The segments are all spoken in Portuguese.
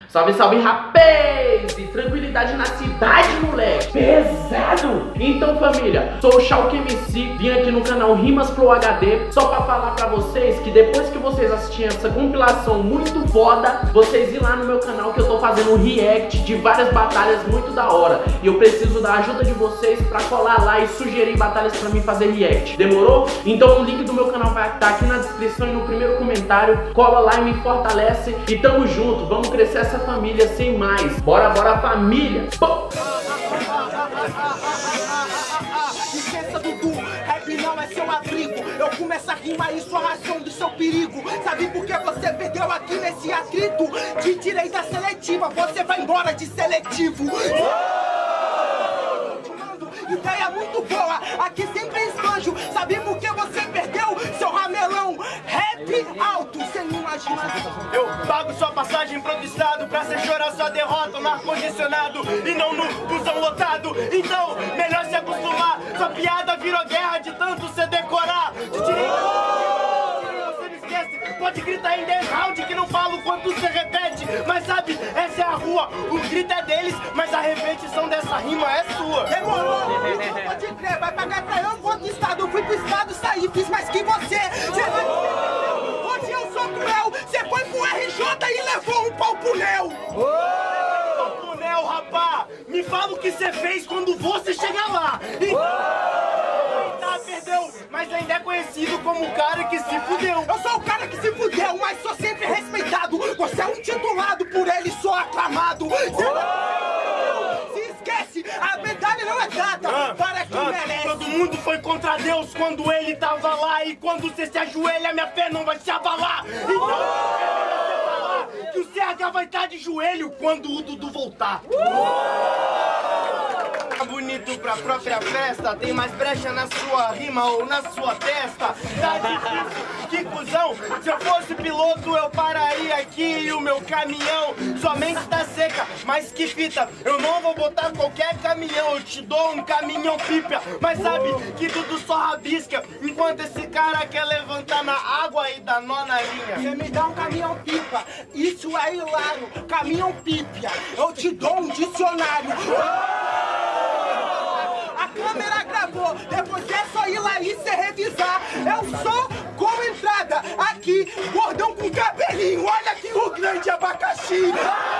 Salve, salve, rapaz! E tranquilidade na cidade, moleque! Pesado! Então, família, sou o Chalk MC, vim aqui no canal Rimas Flow HD só pra falar pra vocês que depois que vocês assistirem essa compilação muito foda, vocês ir lá no meu canal que eu tô fazendo um react de várias batalhas muito da hora. E eu preciso da ajuda de vocês pra colar lá e sugerir batalhas pra mim fazer react. Demorou? Então o link do meu canal vai estar aqui na descrição e no primeiro comentário. Cola lá e me fortalece. E tamo junto, vamos crescer essa família sem mais. Bora, bora, família! Licença, Dudu, rap não é seu abrigo. Eu começo a rimar e sua razão do seu perigo. Sabe por que você perdeu aqui nesse atrito? Te tirei da seletiva, você vai embora de seletivo. Ideia muito boa, aqui sempre esbanjo. Sabe por que você perdeu, seu ramelão? Rap alto, sem imaginação. Eu pago sua passagem pro estado pra você chorar sua derrota no ar-condicionado e não no busão lotado. Então, melhor se acostumar. Sua piada virou guerra de tanto você decorar. De direito, você me esquece. Pode gritar em 10 round que não falo quanto você repete. Mas sabe, essa é a rua. O grito é deles, mas a repetição dessa rima é sua. Demorou, então pode crer. Vai pagar pra eu pro outro estado. Eu fui pro estado, saí, fiz mais que você. Hoje eu sou cruel. Você foi pro RJ e levou um pau pro Neo. Pau pro Neo, rapá. Me fala o que você fez quando você chegar lá. Perdeu, mas ainda é conhecido como o cara que se fudeu. Eu sou o cara que se fudeu, mas sou sempre respeitado. Você é um titulado, por ele sou aclamado. Se esquece, a medalha não é dada para quem merece. Todo mundo foi contra Deus quando ele tava lá. E quando você se ajoelha, minha fé não vai se abalar. Então, você falar que o CH vai estar de joelho quando o Dudu voltar. Bonito pra própria festa, tem mais brecha na sua rima ou na sua testa. Tá difícil, que cuzão. Se eu fosse piloto eu pararia aqui e o meu caminhão somente tá seca, mas que fita. Eu não vou botar qualquer caminhão, eu te dou um caminhão pipa. Mas sabe que tudo só rabisca, enquanto esse cara quer levantar na água e dar nó na linha. Você me dá um caminhão pipa, isso é hilário. Caminhão pípia, eu te dou um dicionário. A câmera gravou, depois é só ir lá e cê revisar. Eu sou com entrada, aqui, gordão com cabelinho. Olha aqui o grande abacaxi.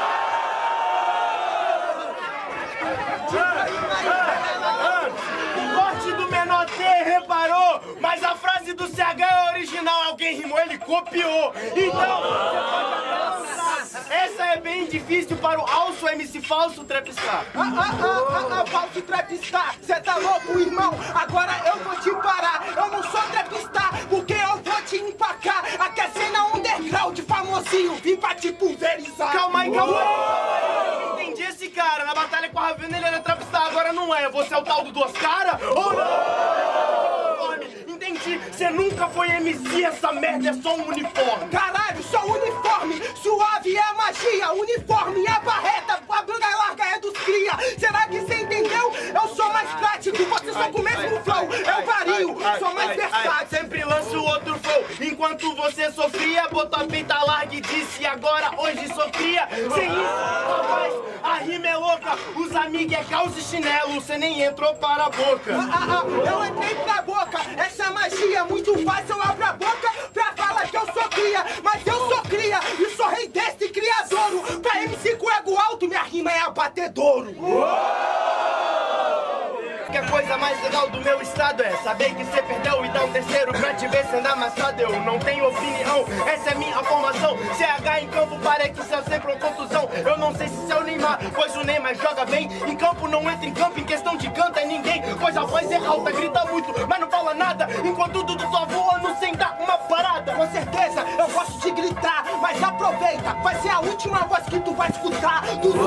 O corte do menor T reparou, mas a frase do CH é original. Alguém rimou, ele copiou. Então, você pode essa é bem difícil para o alço MC falso trapistar. Falso trapistar, cê tá louco, irmão? Agora eu vou te parar. Eu não sou trapistar, porque eu vou te empacar. Aqui é cena underground, famosinho, vim pra te pulverizar. Calma aí, calma aí. Entendi esse cara. Na batalha com a Ravena ele era trapistar, agora não é. Você é o tal do Duas Caras? Ou não? Entendi, você nunca foi MC, essa merda é só um uniforme. Caralho, só uniforme, suave é magia. Uniforme é barreta, a banda larga é dos cria. Será que você entendeu? Eu sou mais prático, você só com o mesmo flow. Eu vario, sou mais versátil. Sempre lanço outro flow. Enquanto você sofria, botou a peita larga e disse agora, hoje sofria. Sem isso, rapaz, a rima é louca. Os amigos é calça e chinelo, você nem entrou para a boca. Eu entrei pra boca, essa magia muito fácil. Eu abro a boca pra falar que eu sou cria. Mas eu sou cria e sou rei deste criadouro. Pra MC com ego alto, minha rima é abatedouro. Que a coisa mais legal do meu estado é saber que você perdeu e dar um terceiro pra te ver sendo amassado. Eu não tenho opinião, essa é minha formação. CH em campo para que céu sempre uma contusão. Eu não sei se é o Neymar, pois o Neymar joga bem. Em campo não entra em campo, em questão de canto é ninguém. Pois a voz é alta, grita muito, mas não fala nada. Enquanto tudo só voando sem dar uma parada. Com certeza eu gosto de gritar, mas aproveita, vai ser a última voz que tu vai escutar.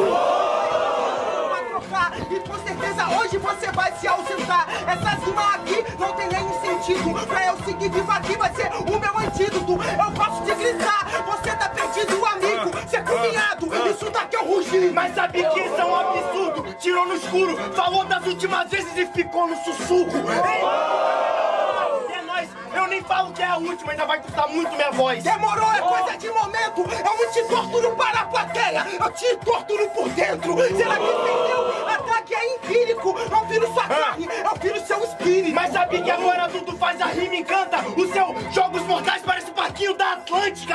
E com certeza hoje você vai se ausentar. Essa rima aqui não tem nem sentido. Pra eu seguir vivo aqui vai ser o meu antídoto. Eu gosto de gritar, você tá perdido, amigo. Cê é cunhado, isso daqui é o rugir. Mas sabe que isso é um absurdo. Tirou no escuro, falou das últimas vezes e ficou no sussurro. É nóis, eu nem falo que é a última, ainda vai custar muito minha voz. Demorou, é coisa de momento. Eu não te torturo para a plateia, eu te torturo por dentro. Será que entendeu? Ataque é empírico. Não viro sua carne, eu viro seu espírito. Mas sabia que agora tudo faz a rima encanta? O seu Jogos Mortais parece o barquinho da Atlântica.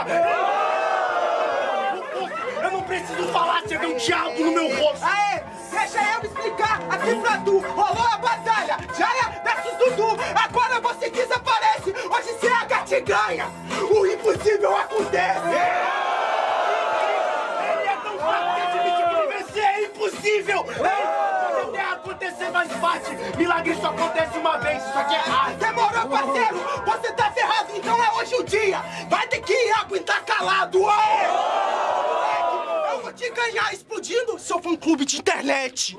Eu não preciso falar, você vê um diabo no meu rosto. Aê, deixa eu explicar aqui pra tu. Rolou a batalha, Jaya versus Dudu. Agora você desaparece, hoje CH te ganha. O impossível acontece. Ele é tão fraco que admite que vencer é impossível. Pode até acontecer, mas bate. Milagre só acontece uma vez, isso aqui é raro. Demorou, parceiro, você tá ferrado, então é hoje o dia. Vai ter que aguentar calado. Aê! Eu vou te ganhar explodindo seu fã-clube de internet.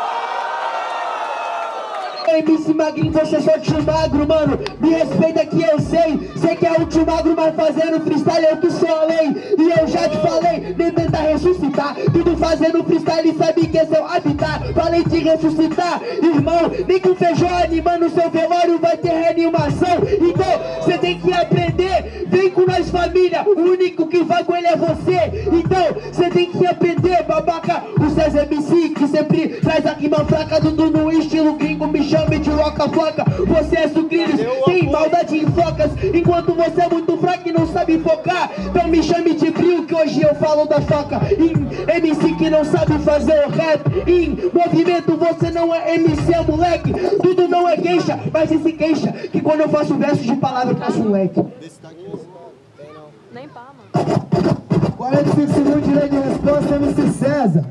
MC Magrinho, você só tio magro, mano. Me respeita que eu sei. Sei que é o tio magro, mas fazendo freestyle eu que sou a lei. E eu já te falei, nem tentar ressuscitar. Tudo fazendo freestyle, sabe que é seu habitat. Falei de ressuscitar, irmão. Nem com feijão animando seu velório vai ter reanimação. Então, você tem que aprender. Vem com nós, família. O único que vai com ele é você. Então, você tem que aprender, babaca. O César MC que sempre traz a rima fraca. Dudu no estilo gringo, me chame de roca-floca. Você é sucrilhos, tem maldade em focas. Enquanto você é muito fraco e não sabe focar, então me chame de frio que hoje eu falo da foca. Em MC que não sabe fazer o rap. Em movimento você não é MC, é moleque. Tudo não é queixa, mas se queixa que quando eu faço verso de palavra eu faço um leque. Nem pá, mano. 45 segundos de direito de resposta, MC César.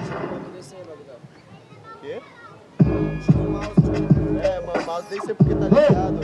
É, mano, o mouse nem sei porque tá ligado.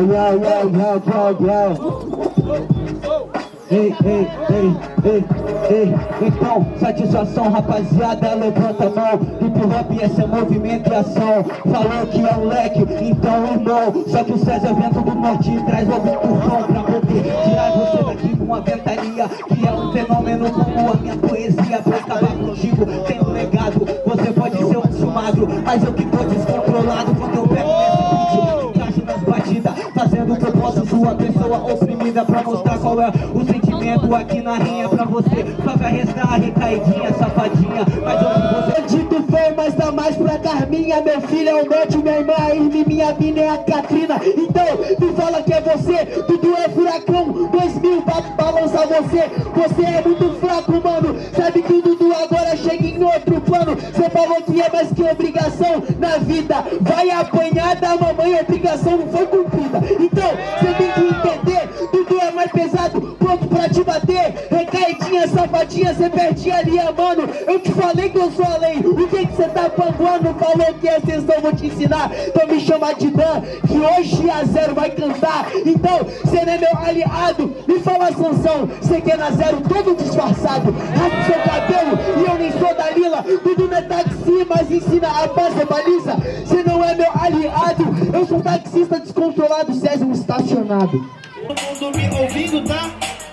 Então, satisfação, rapaziada, levanta a mão. Hip hop é seu movimento e ação. Falou que é um leque, então irmão. Só que o César vento do norte traz logo um tufão pra poder tirar você daqui com a ventania, que é um fenômeno como a minha poesia. Pra acabar contigo, tem um legado. Você pode ser um tio magro, mas eu que tô descontrolado quando eu pego nesse beat. Encaixo nas batidas, fazendo o que eu posso. Sua pessoa oprimida pra mostrar qual é o sentimento aqui na rinha pra você. Só vai restar recaidinha, safadinha. Mas hoje você dito foi, mas dá mais pra Carminha. Meu filho é o Neto, minha irmã é a Irme, minha mina é a Katrina. Então, me fala que é você, tudo é furacão 2000 pra balançar você. Você é muito fraco, mano. Sabe que o Dudu agora chega em outro plano. Você falou que é mais que obrigação na vida. Vai apanhar da mamãe, a obrigação não foi cumprida. Então, você tem que entender, Dudu é mais pesado, pronto pra te bater. Recaidinha, safadinha, você perde a linha, mano. Eu te falei que eu sou a lei. O que você tá panguando? Falou que é extensão, vou te ensinar. Então me chama de Dan, que hoje a Zero vai cantar. Então, você não é meu aliado. Me fala, Sansão, você quer na Zero todo disfarçado. Raspa seu cabelo e eu nem sou da Lila. Tudo não é taxi, mas ensina a fazer baliza. Você não é meu aliado. Eu sou taxista descontrolado, César estacionado. Todo mundo me ouvindo, tá?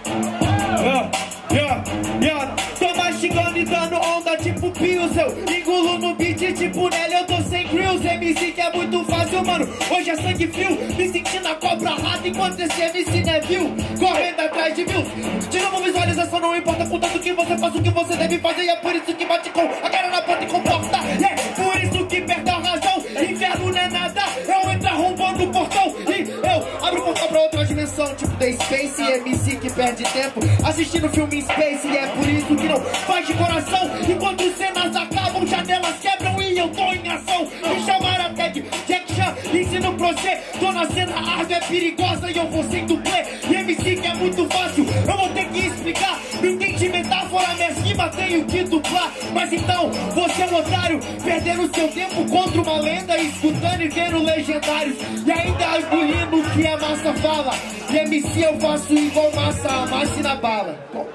Tô mastigando e dando onda tipo Pios. Eu engulo no beat tipo Nelly, eu tô sem grills. MC que é muito fácil, mano, hoje é sangue frio. Me sentindo a cobra rata enquanto esse MC não é viu. Correndo atrás de mil. De novo visualização, não importa contanto que você faça o que você deve fazer. E é por isso que bate com a cara na porta e comporta. É por isso que perde a razão. Inferno não é nada, eu entro arrombando o portão. E eu abro o portão pra outra dimensão, tipo The Space. MC que perde tempo assistindo filme Space. E é por isso que não faz de coração. Enquanto cenas acabam, janelas quebram e eu tô em ação. Me chamaram até de Jack Chan, ensino pra você. Tô na cena, a árvore é perigosa e eu vou sem dublê. E MC que é muito fácil, eu vou ter que explicar. Não entende metáfora, minha cima tenho que duplar. Mas então, você é um otário, perdendo seu tempo contra uma lenda, escutando e vendo legendários. E ainda engolindo o que a massa fala. E MC eu faço igual massa, amasse na bala.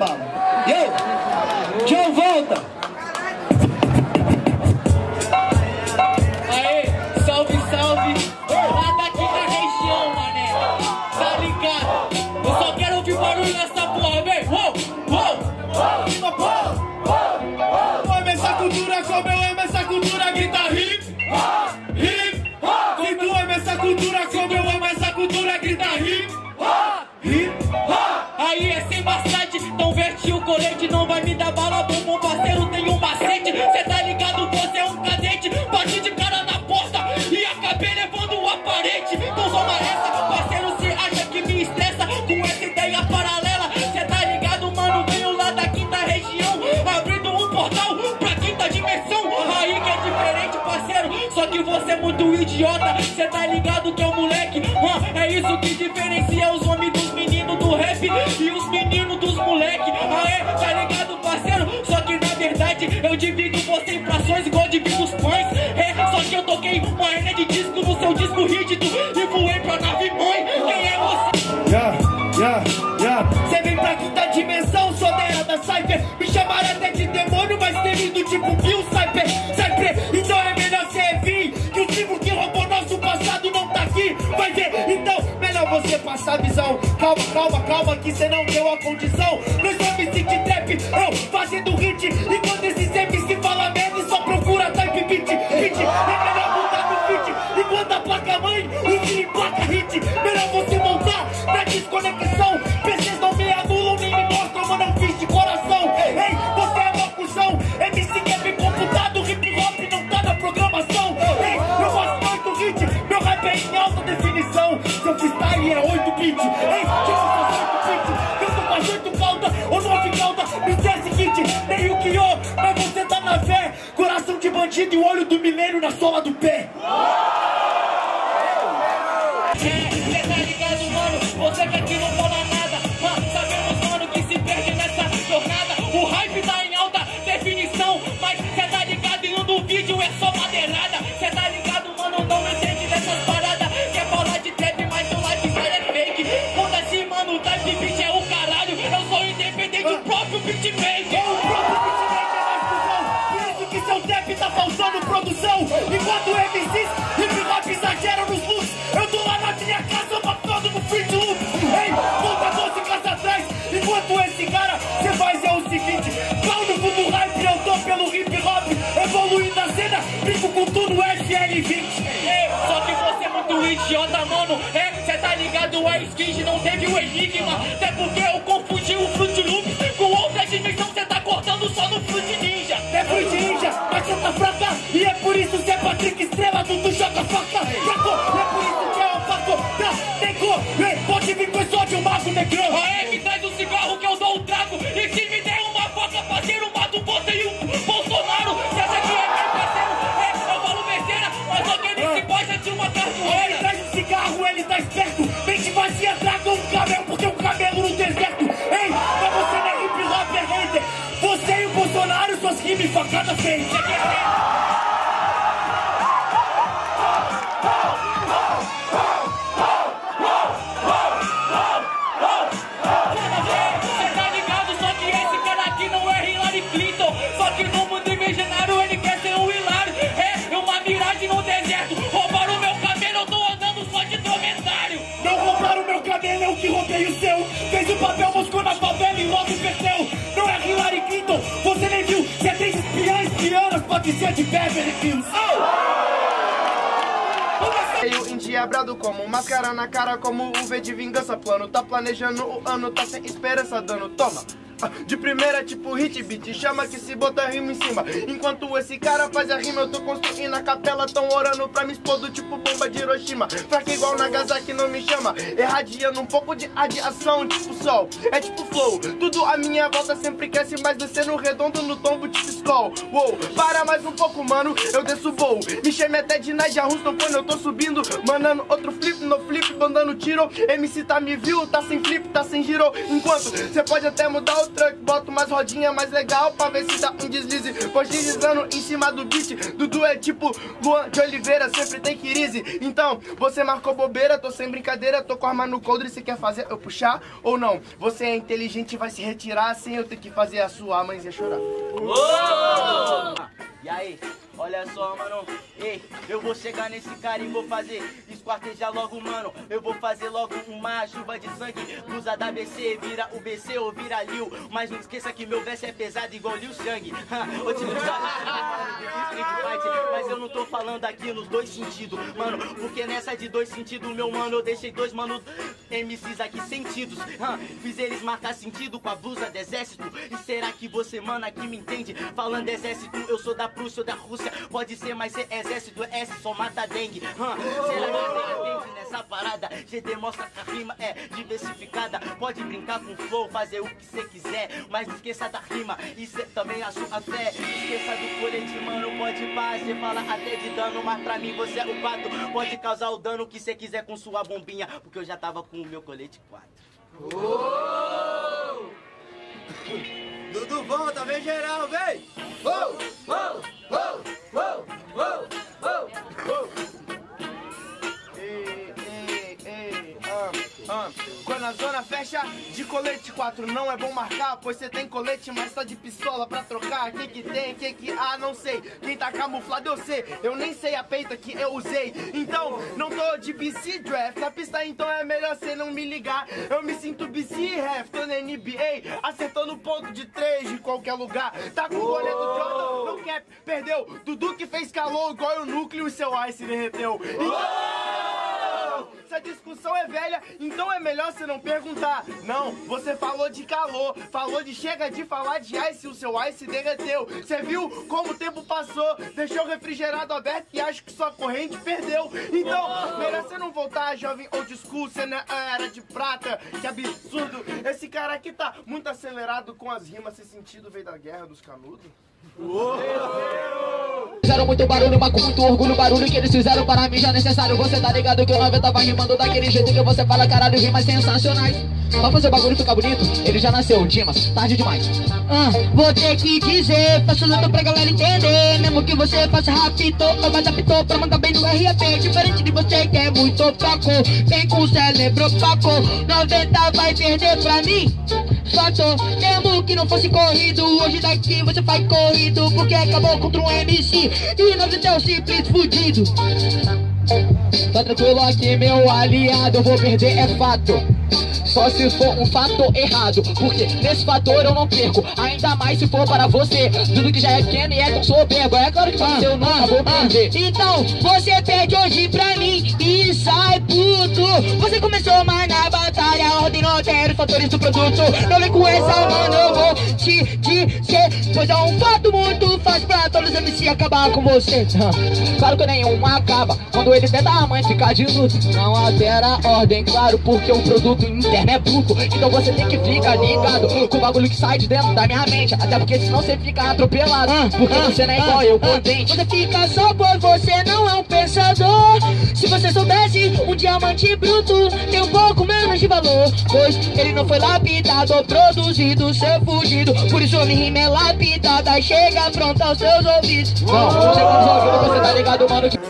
Yo, John volta. Aê, salve, salve. Lá daqui na região, mané. Tá ligado? Eu só quero ouvir barulho nessa porra, vem. Eu amo essa cultura como eu amo essa cultura. Grita hip, hip. Se tu ama essa cultura como eu amo essa cultura, grita hip. você é muito idiota. Cê tá ligado que é o moleque? É isso que diferencia os homens dos meninos do rap e os meninos dos moleque. Tá ligado, parceiro? Só que na verdade eu divido você em frações igual divido os pães. Só que eu toquei uma hernia de disco no seu disco rígido e voei pra nave mãe. Quem é você? Cê vem pra quinta dimensão, sou da Cypher. Me chamaram até de demônio, mas temido tipo Bill Cypher. Então é melhor cê vir, que o tipo que roubou nosso passado não tá aqui. Vai ver, então melhor você passar a visão. Calma, que cê não deu a condição. Meus MC de trap, eu fazendo hit. E quando esses MC fala merda, só procura type beat. É melhor mudar no feat. Enquanto a placa mãe, o que placa hit. Melhor você montar na desconexão. PCs não me anulam, nem me mostram, mano, eu fiz de coração. Ei, você é uma cuzão. MC que é bem computado, hip hop não tá na programação. Ei, eu faço 8 hit, meu rap é em alta definição. Seu freestyle é 8 bit. Ei, tipo seus 8 bit. Eu tô com 8 cauda, ou 9 cauda. Me esquece kit, nem o que mas você tá na fé. Coração de bandido e o olho do milênio na sola do pé. Cê tá ligado, mano? Você que aqui não fala nada. Sabemos, mano, que se perde nessa jornada. O hype tá em alta definição, mas cê tá ligado e no vídeo é só madeirada. Cê tá ligado, mano, não entende dessas paradas. Quer falar de trap, mas o lifestyle é fake. Quando assim, mano, o type beat é o caralho. Eu sou independente, o próprio beatmaker. O próprio beatmaker é mais cuzão. Por isso que seu trap tá faltando produção. Enquanto MCs hip hop exageram nos looks, eu tô lá na minha casa matando no Fruit Loop. Ei, volta 12 casas atrás. Enquanto esse cara, cê faz é o seguinte: pau no fundo hype, eu tô pelo hip hop. Evoluindo a cena, brinco com tudo FL20. Só que você é muito idiota, mano. Cê tá ligado, a Skid não teve o enigma. Até porque eu confundi o Fruit Loop com outra dimensão. Cê tá cortando só no Fruit Ninja. É Fruit Ninja, mas cê tá fraca. E é por isso que é Patrick Estrela, tu joga faca. Fraco, é por isso que é o faco. Nego, pode vir com esse ódio, mago negrão. Me traz o cigarro que eu dou um trago. E se me der uma faca, parceiro, mato você e o Bolsonaro. Cê acha que é meu parceiro? Eu falo besteira, mas só que ele se gosta de uma cartoeira. Ele traz o cigarro, ele tá esperto. Mente vazia, traga um camelo, porque um camelo no deserto. Ei, mas você não é hip hop, é hater. Você e o Bolsonaro, suas rimas facadas feitas. Cê tá ligado, só que esse cara aqui não é Hillary Clinton. Só que no mundo imaginário ele quer ser um Hilário. É uma miragem no deserto. Roubaram o meu cabelo, eu tô andando só de dromedário. Não roubaram o meu cabelo, eu que roubei o seu. Fez o papel, moscou na favela e logo perdeu. Não é Hillary Clinton, você nem viu. Você tem espiãs, pode ser de Beverly Hills. Meio endiabrado como máscara na cara, como o V de vingança. Plano tá planejando o ano, tá sem esperança, dando toma. De primeira tipo hit beat, chama que se bota rima em cima. Enquanto esse cara faz a rima, eu tô construindo a capela. Tão orando pra me explodir tipo bomba de Hiroshima. Fraca igual Nagasaki, não me chama. Irradiando um pouco de radiação, tipo sol. É tipo flow, tudo à minha volta sempre cresce, mas descendo redondo no tombo tipo Skull. Uou, para mais um pouco, mano, eu desço voo. Me chame até de Nadia Houston quando eu tô subindo. Mandando outro flip no flip, mandando tiro. MC tá me viu, tá sem flip, tá sem giro. Enquanto cê pode até mudar o truck, boto mais rodinha mais legal pra ver se dá um deslize. Pois deslizando em cima do beat. Dudu é tipo Luan de Oliveira, sempre tem crise. Então, você marcou bobeira, tô sem brincadeira. Tô com arma no coldre, se quer fazer eu puxar ou não? Você é inteligente e vai se retirar sem eu ter que fazer a sua mãe chorar. E aí, olha só, mano. Ei, eu vou chegar nesse cara e vou fazer esquartejar logo, mano. Eu vou fazer logo uma chuva de sangue. Blusa da BC, vira o BC ou vira Liu. Mas não esqueça que meu verso é pesado igual Liu Shang. Ô, time de Street Fight, mas eu não tô falando aqui nos dois sentidos, mano. Porque nessa de dois sentidos, meu mano, eu deixei dois manos MCs aqui sentidos. Fiz eles marcar sentido com a blusa do exército. E será que você, mano, aqui me entende? Falando exército, eu sou da Prússia ou da Rússia. Pode ser, mas ser exército S só mata dengue. Será que você entende, né? nessa parada, cê demonstra que a rima é diversificada. Pode brincar com flow, fazer o que cê quiser, mas não esqueça da rima e cê também a sua fé. Esqueça do colete, mano, pode pá, cê fala até de dano, mas pra mim você é o pato. Pode causar o dano que cê quiser com sua bombinha, porque eu já tava com o meu colete 4. Dudu, volta, vem geral, vem! Quando a zona fecha de colete 4 não é bom marcar, pois você tem colete, mas tá de pistola pra trocar. Que tem, que há, não sei. Quem tá camuflado eu sei, eu nem sei a peita que eu usei. Então, não tô de BC Draft na pista, então é melhor cê não me ligar. Eu me sinto BC Ref, tô na NBA, acertando ponto de 3 de qualquer lugar. Tá com o boleto Jordan, não cap, perdeu. Dudu que fez calor igual o núcleo e seu ice derreteu. Essa discussão é velha, então é melhor você não perguntar. Não, você falou de calor, falou de chega de falar de ice, o seu ice derreteu. Você viu como o tempo passou, deixou o refrigerado aberto e acho que sua corrente perdeu. Então, melhor você não voltar, jovem old school, você não era de prata. Que absurdo, esse cara aqui tá muito acelerado com as rimas, sem sentido veio da guerra dos canudos. Fizeram muito barulho, mas com muito orgulho. O barulho que eles fizeram para mim já é necessário. Você tá ligado que o 90 tava rimando daquele jeito que você fala, caralho, rimas sensacionais. Pra fazer o bagulho ficar bonito, ele já nasceu, Dimas, tarde demais. Vou ter que dizer, faço luta pra galera entender. Mesmo que você faça rápido, ou mais apito pra mandar bem no RAP. Diferente de você que é muito opaco, vem com o cérebro opaco. 90 vai perder pra mim, fato. Mesmo que não fosse corrido, hoje daqui você faz corrido, porque acabou contra um MC e 90 é o simples fudido. Tá tranquilo aqui, meu aliado, eu vou perder, é fato. Só se for um fator errado, porque nesse fator eu não perco. Ainda mais se for para você, tudo que já é pequeno e é tão soberbo. É claro que você eu nunca vou perder. Então, você perde hoje pra mim e sai puto. Você começou mais na batalha, a ordem não altera os fatores do produto. Não vem com essa, mano, eu vou te dizer, pois é um fato muito fácil pra todos os MC acabar com você. Claro que nenhum acaba, quando ele tenta a mãe ficar de luto. Não altera a ordem, claro, porque o produto interno é bruto. Então você tem que ficar ligado com o bagulho que sai de dentro da minha mente. Até porque senão você fica atropelado, porque você não é igual eu, contente. Você fica só pois você não é um pensador. Se você soubesse, um diamante bruto tem um pouco menos de valor, pois ele não foi lapidado ou produzido, ser fugido. Por isso minha rima é lapidada, chega pronta aos seus ouvidos. Não, chega nos ouvidos, você tá ligado, mano, que...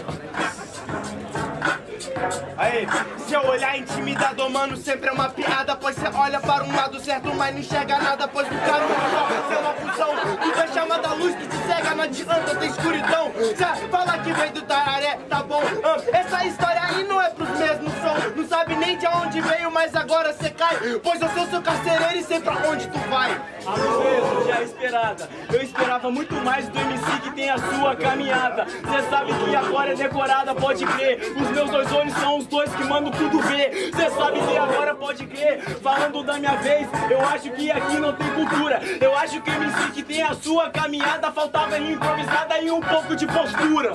Aí, seu olhar intimidador, mano, sempre é uma piada. Pois você olha para um lado certo, mas não enxerga nada. Pois no caminho você é uma função. Tu é chamada luz que te cega, não adianta ter escuridão. Cê fala que veio do Tararé, tá bom? Essa história aí não é pros mesmos são. Não sabe nem de onde veio, mas agora cê cai. Pois eu sou seu carcereiro e sei pra onde tu vai. Às vezes já é esperada. Eu esperava muito mais do MC que tem a sua caminhada. Cê sabe que agora é decorada, pode crer. Os meus dois olhos são os dois que mandam tudo ver. Cê sabe que agora pode crer. Falando da minha vez, eu acho que aqui não tem cultura. Eu acho que o MC que tem a sua caminhada faltava improvisada e um pouco de postura.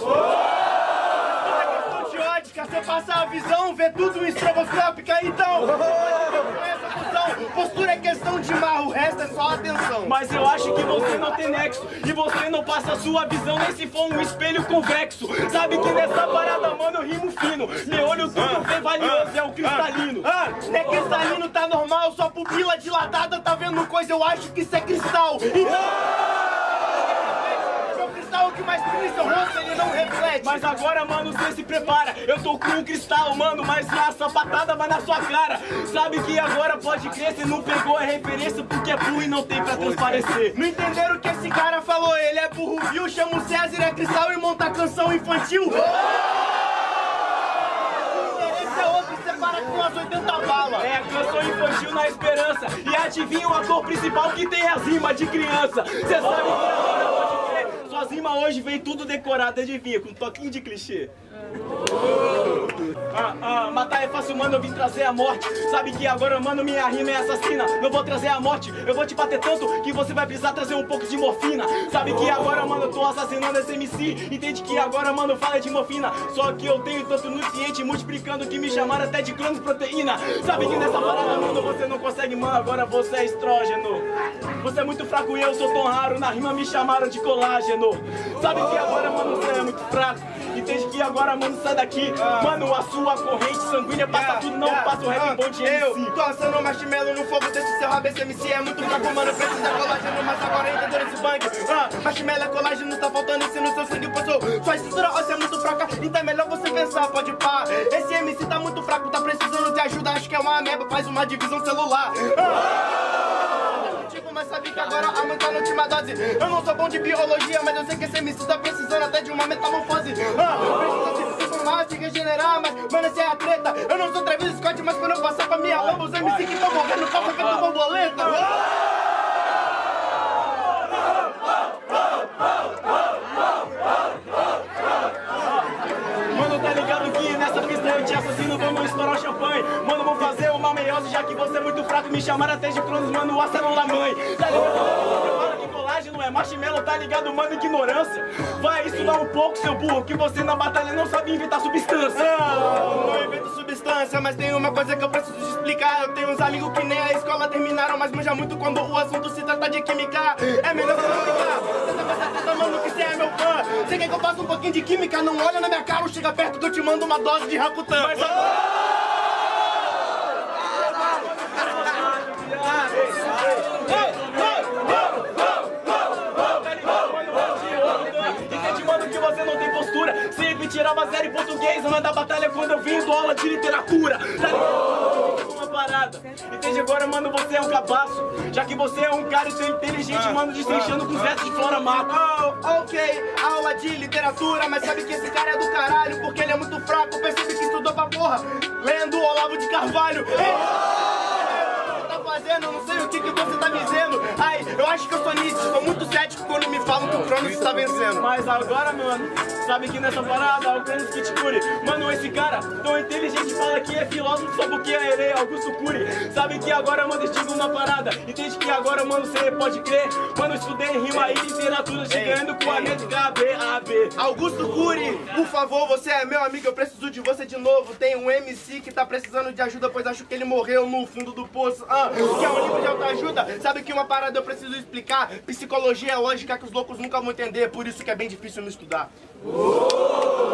Você passa a visão, vê tudo estroboscópica, então essa função, postura é questão de mar, o resto é só atenção. Mas eu acho que você não tem nexo e você não passa a sua visão nem se for um espelho convexo. Sabe que nessa parada, mano, eu rimo fino. Meu olho tudo bem valioso, é o cristalino. É cristalino, tá normal, sua pupila dilatada tá vendo coisa, eu acho que isso é cristal. O que mais tem seu rosto, ele não reflete. Mas agora, mano, você se prepara. Eu tô com um cristal, mano, mas na sapatada vai na sua cara. Sabe que agora pode crer, você não pegou a referência porque é burro e não tem pra transparecer. Não entenderam o que esse cara falou, ele é burro, viu? Chama o César, é cristal e monta canção infantil. Esse é outro, você para com as 80 balas. É, canção infantil na esperança. E adivinha o ator principal que tem as rimas de criança. Cê sabe que agora pode crer, suas rimas hoje vem tudo decorado, adivinha, com um toquinho de clichê. Matar é fácil, mano, eu vim trazer a morte. Sabe que agora, mano, minha rima é assassina. Não vou trazer a morte, eu vou te bater tanto que você vai precisar trazer um pouco de morfina. Sabe que agora, mano, eu tô assassinando esse MC. Entende que agora, mano, fala de morfina. Só que eu tenho tanto nutriente multiplicando que me chamaram até de cronos proteína. Sabe que nessa parada, mano, você não consegue, mano, agora você é estrógeno. Você é muito fraco e eu sou tão raro, na rima me chamaram de colágeno. Sabe que agora, mano, você é muito fraco. Entende que agora, mano, sai daqui. Mano, a sua corrente sanguínea passa tudo, não passa o rap bom de MC. Eu tô assando marshmallow no fogo desse seu rabo. Esse MC é muito fraco, mano, precisa colágeno. Mas agora entendeu esse bang. Marshmallow é colágeno, tá faltando isso no seu sangue. Pois sua estrutura óssea é muito fraca, então é melhor você pensar, pode pá. Esse MC tá muito fraco, tá precisando de ajuda. Acho que é uma ameba, faz uma divisão celular. Mas sabe que agora aumenta na última dose. Eu não sou bom de biologia, mas eu sei que esse MC tá precisando até de uma metamorfose. Precisa se formar, se regenerar, mas mano, essa é a treta. Eu não sou Travis Scott, mas quando eu passar pra minha lamba, os MC que tão morrendo calma feito borboleta. Mano, tá ligado que nessa pista eu te assassino, vamos estourar o champanhe. Mano, vou fazer uma meiose, já que você é muito fraco. Me chamaram até de Cronos, mano, a célula mãe. Tá ligado? Você fala que colágeno é marshmallow, tá ligado, mano, ignorância. Vai estudar um pouco, seu burro, que você na batalha não sabe inventar substância. Não invento substância, mas tem uma coisa que eu preciso te explicar. Eu tenho uns amigos que nem a escola terminaram, mas manja muito quando o assunto se trata de química. É melhor você não ficar, tenta com certeza, mano, que você é meu fã. Você quer que eu faça um pouquinho de química? Não olha na minha cara, chega perto que eu te mando uma dose de Rakutan. Mas entende, mano, que você não tem postura. Sempre tirava 0 em português na da batalha quando eu vim do aula de literatura. Tá ligado? Uma parada. Entende agora, mano, você é um cabaço. Já que você é um cara inteligente, mano, destrinchando com versos de Flora Mato. Ok, aula de literatura, mas sabe que esse cara é do caralho, porque ele é muito fraco. Percebe que estudou pra porra, lendo Olavo de Carvalho. Fazendo, não sei o que você tá dizendo. Ai, eu acho que eu sou nítido, sou muito cético quando me falam que o Cronos está vencendo. Mas agora, mano, sabe que nessa parada é o Cronos que te cure. Mano, esse cara tão inteligente fala que é filósofo só porque é ele, Augusto Cury. Sabe que agora, mano, eu digo uma parada. Entende que agora, mano, você pode crer. Mano, eu estudei rima e literatura, chegando com a métrica AB. Augusto Cury, por favor, você é meu amigo, eu preciso de você de novo. Tem um MC que tá precisando de ajuda, pois acho que ele morreu no fundo do poço. Que é um livro de autoajuda. Sabe que uma parada eu preciso explicar? Psicologia é lógica que os loucos nunca vão entender, por isso que é bem difícil me estudar.